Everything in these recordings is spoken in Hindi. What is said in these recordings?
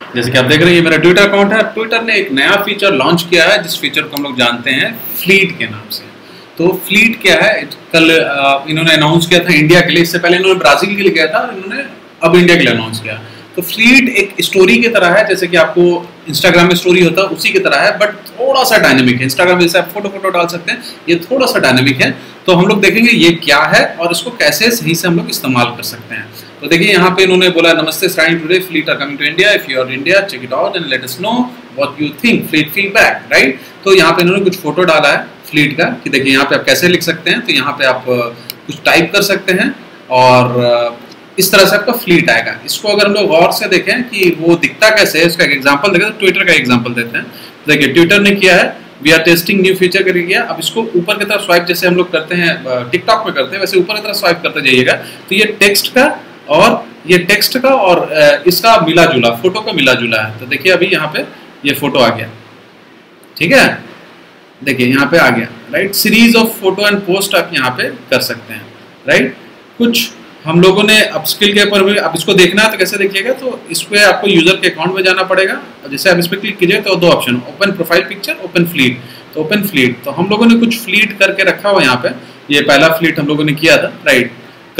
जैसे कि आप देख रहे हैं ये मेरा ट्विटर अकाउंट है। ट्विटर ने एक नया फीचर लॉन्च किया है जिस फीचर को हम लोग जानते हैं फ्लीट के नाम से। तो फ्लीट क्या है, कल इन्होंने अनाउंस किया था इंडिया के लिए, इससे पहले इन्होंने ब्राजील के लिए किया था और इन्होंने अब इंडिया के लिए अनाउंस किया। तो फ्लीट एक स्टोरी की तरह है, जैसे कि आपको इंस्टाग्राम में स्टोरी होता है उसी की तरह है, बट थोड़ा सा डायनेमिक है। इंस्टाग्राम में जैसे आप फोटो डाल सकते हैं, ये थोड़ा सा डायनेमिक है। तो हम लोग देखेंगे ये क्या है और इसको कैसे सही से हम लोग इस्तेमाल कर सकते हैं। तो देखिए यहाँ पे इन्होंने बोला नमस्ते starting today fleet are coming to India, if you are India check it out and let us know what you think, fleet feedback, right. तो यहाँ पे इन्होंने कुछ फोटो डाला है फ्लीट का कि देखिए यहाँ पे आप कैसे लिख सकते हैं। तो यहाँ पे आप कुछ टाइप कर सकते हैं और इस तरह से आपका फ्लीट आएगा। इसको अगर हम लोग गौर से देखें कि वो दिखता कैसे है, इसका एक एग्जांपल देखें तो ट्विटर का एग्जांपल देते हैं। देखिए ट्विटर ने किया है we are testing new feature करके किया। अब इसको ऊपर की तरफ स्वाइप जैसे हम लोग करते हैं टिकटॉक में करते हैं, वैसे ऊपर की तरफ स्वाइप करते जाइएगा तो ये टेक्स्ट का और इसका मिला जुला, फोटो का मिला जुला है। तो देखिए अभी यहाँ पे ये फोटो आ गया, ठीक है, देखिए यहाँ पे आ गया, right. Series of photo and post आप यहाँ पे कर सकते हैं, राइट। कुछ हम लोगों ने अपस्किल के ऊपर भी, अब इसको देखना है तो कैसे देखिएगा, तो इस पे आपको यूजर के अकाउंट में जाना पड़ेगा। जैसे आप इस पर क्लिक कीजिए तो दो option, open profile picture, open fleet. तो ओपन फ्लीट, तो हम लोगों ने कुछ फ्लीट करके रखा हुआ यहाँ पे, ये पहला फ्लीट हम लोगों ने किया था, राइट।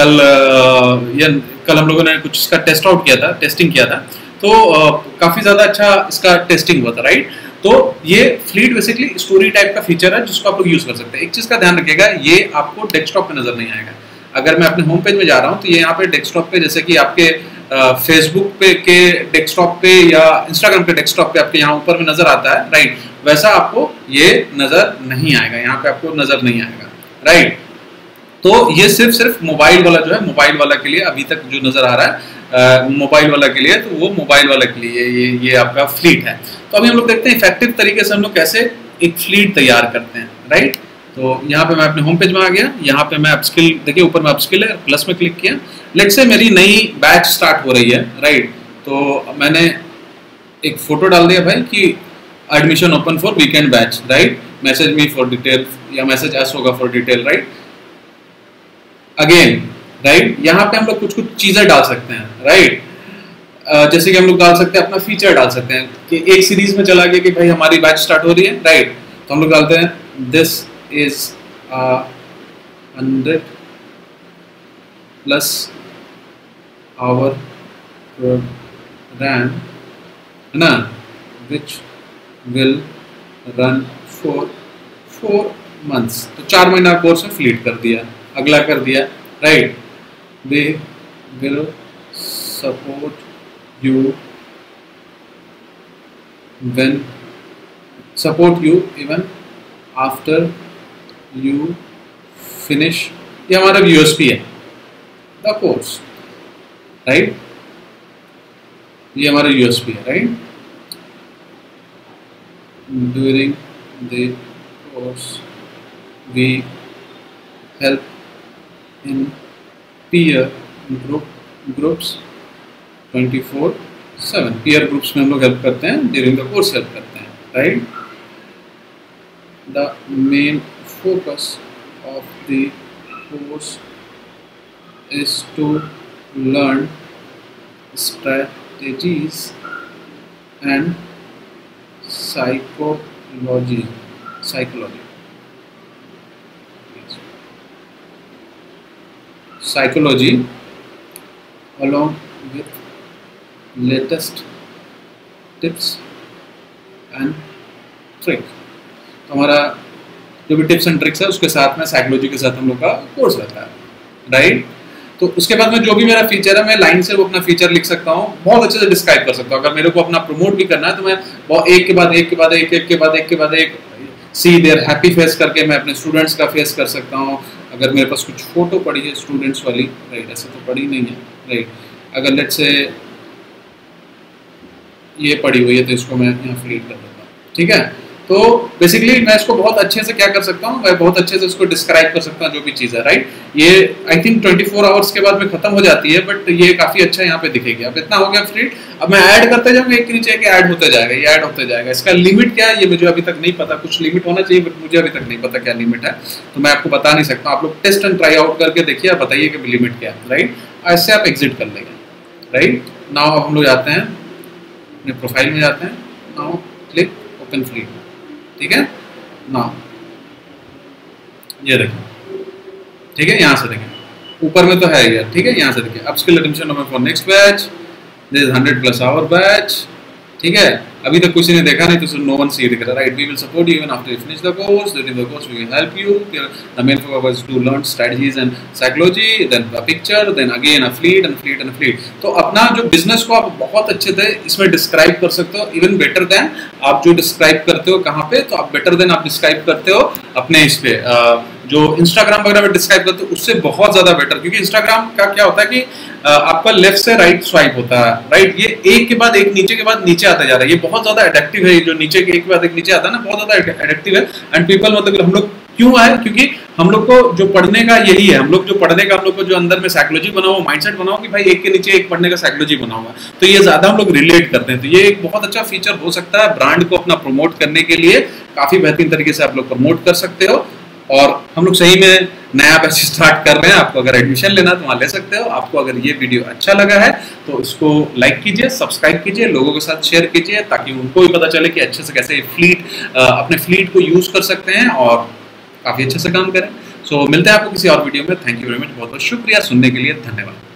कल हम लोगों ने कुछ इसका टेस्ट आउट किया था, टेस्टिंग किया था, तो काफी ज्यादा अच्छा इसका टेस्टिंग हुआ था, राइट। तो ये फ्लीट बेसिकली स्टोरी टाइप का फीचर है जिसको आप लोग यूज कर सकते हैं। एक चीज का ध्यान रखिएगा, ये आपको डेस्कटॉप पे नजर नहीं आएगा। अगर मैं अपने होम पेज में जा रहा हूँ तो ये यहाँ पे डेस्कटॉप पे, जैसे कि आपके फेसबुक पे के डेस्कटॉप पे या इंस्टाग्राम के डेस्कटॉप पे आपके यहाँ ऊपर में नजर आता है, राइट, वैसा आपको ये नजर नहीं आएगा, यहाँ पे आपको नजर नहीं आएगा, राइट। तो ये सिर्फ मोबाइल वाला जो है, मोबाइल वाला के लिए अभी तक जो नजर आ रहा है मोबाइल वाला के लिए, तो वो मोबाइल वाला के लिए ये आपका फ्लीट है। तो अभी हम लोग देखते हैं इफेक्टिव तरीके से हम लोग कैसे एक फ्लीट तैयार करते हैं, राइट। तो यहाँ पे मैं अपने होम पेज में आ गया, यहाँ पे मैं अपस्किल, देखिए ऊपर में अपस्किल है, प्लस में क्लिक किया। लेट्स से मेरी नई बैच स्टार्ट हो रही है, राइट। तो मैंने एक फोटो डाल दिया भाई कि admission open for weekend batch, right, message me for detail या मैसेज एस होगा for detail, right. Again, right, यहाँ पे हम लोग कुछ चीजें डाल सकते हैं, राइट। जैसे कि हम लोग डाल सकते हैं अपना फीचर डाल सकते हैं कि एक सीरीज में चला गया कि भाई हमारी बैच स्टार्ट हो रही है, राइट। तो हम लोग डालते हैं दिस is 100+ hour program, है ना, which will run for 4 months। तो 4 महीना कोर्स में फ्लीट कर दिया, अगला कर दिया, right. they will support you even after you finish। ये हमारा यूएसपी है द कोर्स, राइट, ये हमारा यूएसपी है, right. During the course we help in peer groups 24/7। Peer groups में हम लोग हेल्प करते हैं, ड्यूरिंग द कोर्स हेल्प करते हैं, right. The main focus of the course is to learn strategies and psychology along with latest tips and tricks। तो हमारा जो भी टिप्स एंड ट्रिक्स है उसके साथ में साइकोलॉजी के साथ हम लोग का कोर्स रहता है, राइट। तो उसके बाद में जो भी मेरा फीचर है मैं लाइन से वो अपना फीचर लिख सकता हूँ, बहुत अच्छे से डिस्क्राइब कर सकता हूँ। अगर मेरे को अपना प्रमोट भी करना है तो मैं एक के बाद एक सी देयर हैप्पी फेस करके मैं अपने स्टूडेंट्स का फेस कर सकता हूँ। अगर मेरे पास कुछ फोटो पड़ी है स्टूडेंट्स वाली, राइट, ऐसे तो पड़ी नहीं है, राइट। अगर लेट्स से ये पड़ी हुई है तो इसको मैं यहाँ फ्लीट कर देता हूँ, ठीक है। तो बेसिकली मैं इसको बहुत अच्छे से क्या कर सकता हूँ, मैं बहुत अच्छे से इसको डिस्क्राइब कर सकता हूँ जो भी चीज़ है, राइट। ये आई थिंक 24 आवर्स के बाद में खत्म हो जाती है, बट ये काफ़ी अच्छा यहाँ पे दिखेगी। अब इतना हो गया फ्लीट, अब मैं ऐड करते जाऊँगा, एक के नीचे एक ऐड होते जाएगा, ये ऐड होते जाएगा। इसका लिमिट क्या है ये मुझे अभी तक नहीं पता, कुछ लिमिट होना चाहिए बट मुझे अभी तक नहीं पता क्या लिमिट है, तो मैं आपको बता नहीं सकता। आप लोग टेस्ट एंड ट्राई आउट करके देखिए, आप बताइए कि लिमिट क्या है, राइट। ऐसे आप एग्जिट कर लेंगे, राइट। नाउ अब हम लोग जाते हैं अपने प्रोफाइल में जाते हैं, नाउ क्लिक ओपन फ्लीट, ठीक है। नाउ ये देखिए, ठीक है, यहाँ से देखिए ऊपर में तो है ये, ठीक है, यहाँ से देखिए upskill admission for next batch, this is 100+ hour batch, ठीक है। अभी तक किसी ने देखा नहीं तो नो वन सी इट करा, right. We will support you even after you finish the course, during the course we will help you, the main focus is to learn strategies and psychology, then a picture, then again a fleet and fleet and fleet. तो अपना जो बिजनेस को आप बहुत अच्छे से इसमें डिस्क्राइब कर सकते हो, इवन बेटर देन आप जो डिस्क्राइब करते हो कहाँ पे, तो आप बेटर देन आप डिस्क्राइब करते हो अपने इस पे जो इंस्टाग्राम वगैरह में डिस्क्राइब करते हो उससे बहुत ज्यादा बेटर, क्योंकि इंस्टाग्राम का क्या होता है कि आपका लेफ्ट से राइट स्वाइप होता है, राइट। ये एक के बाद एक नीचे के बाद नीचे आता जा रहा है, ये बहुत ज्यादा एडिक्टिव है, जो नीचे के एक के बाद एक नीचे आता है ना, बहुत ज्यादा एडिक्टिव है। एंड पीपल मतलब हम लोग क्यों है, क्योंकि हम लोग को जो पढ़ने का यही है, हम लोग जो पढ़ने का हम लोग को जो अंदर में साइकोलॉजी बना हुआ, माइंडसेट बना हुआ कि भाई एक के नीचे एक पढ़ने का साइकोलॉजी बना हुआ, तो ये ज्यादा हम लोग रिलेट करते हैं। तो ये एक बहुत अच्छा फीचर हो सकता है ब्रांड को अपना प्रमोट करने के लिए, काफी बेहतरीन तरीके से आप लोग प्रमोट कर सकते हो। और हम लोग सही में नया बैच स्टार्ट कर रहे हैं, आपको अगर एडमिशन लेना तो वहाँ ले सकते हो। आपको अगर ये वीडियो अच्छा लगा है तो इसको लाइक कीजिए, सब्सक्राइब कीजिए, लोगों के साथ शेयर कीजिए, ताकि उनको भी पता चले कि अच्छे से कैसे अपने फ्लीट को यूज कर सकते हैं और काफी अच्छे से काम करें। सो मिलते हैं आपको किसी और वीडियो में। थैंक यू वेरी मच, बहुत बहुत शुक्रिया सुनने के लिए, धन्यवाद।